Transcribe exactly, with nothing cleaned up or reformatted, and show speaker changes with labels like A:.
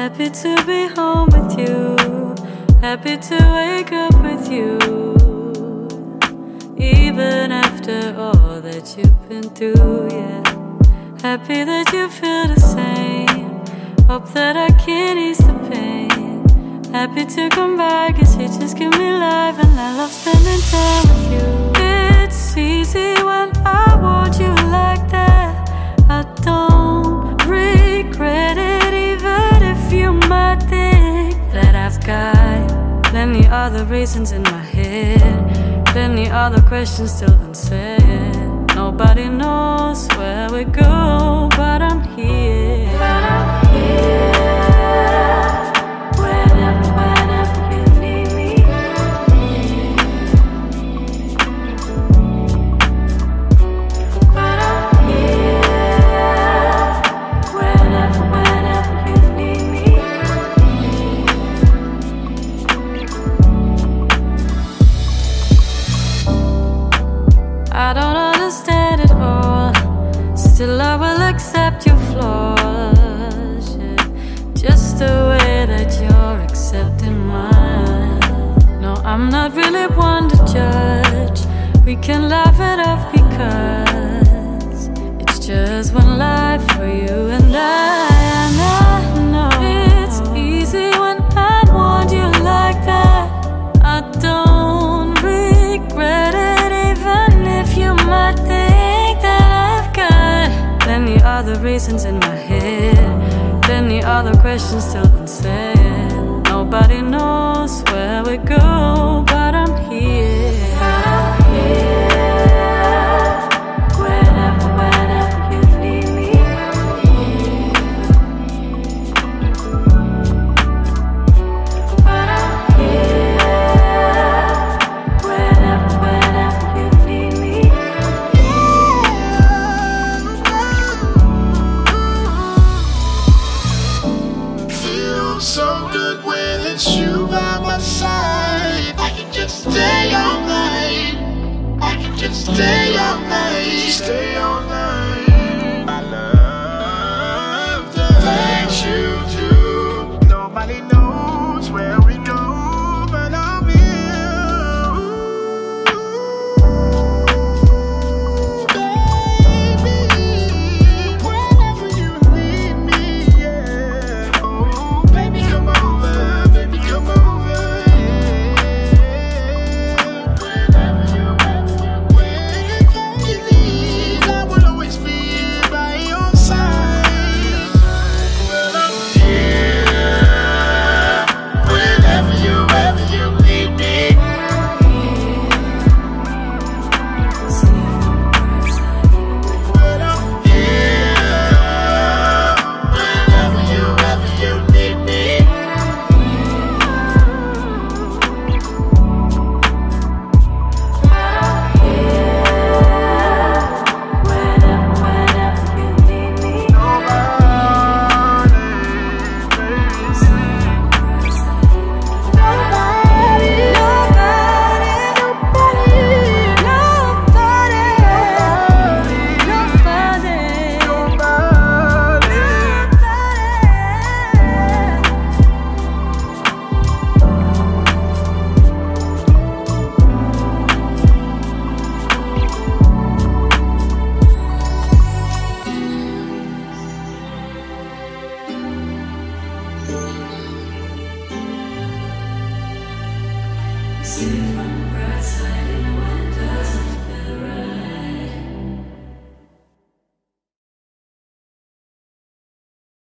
A: Happy to be home with you, happy to wake up with you, even after all that you've been through, yeah. Happy that you feel the same, hope that I can ease the pain. Happy to come back, cause you just give me life, and I love spending time with you. It's easy when I want you like that, I don't regret it, even if you might think that I've got plenty other reasons in my head, plenty other questions still unsaid. Nobody knows where we go, but I'm here. But I'm here. Whenever, whenever you need me. But I'm here. Whenever, whenever you need me. I don't understand it all, still I will accept your flaws, yeah. Just the way that you're accepting mine. No, I'm not really one to judge, we can laugh it off because it's just one life for you and I. And I know it's easy when I want you like that, I don't regret it, even if you might think that I've got plenty other reasons in my head, plenty other questions still unsaid. Nobody knows where we go, but I'm here. But I'm here. Whenever, whenever you need me. But I'm here. Whenever, whenever you need me.
B: Feels so good when it's you by my side. I can just stay all night. I can just stay all night. Stay all night. I love the things you do. Nobody knows where we go, but I'm here. Baby, whenever you need me, yeah. Oh, baby, come over, baby, come over, yeah. Whenever you, whenever you need, I will always be by your side. Well, I'm here. Whenever you, ever you need me. Well, I'm here. Whenever you, ever you need me.
A: Whenever, whenever you need me.
B: Nobody, baby.
A: Nobody, nobody, nobody, nobody, nobody.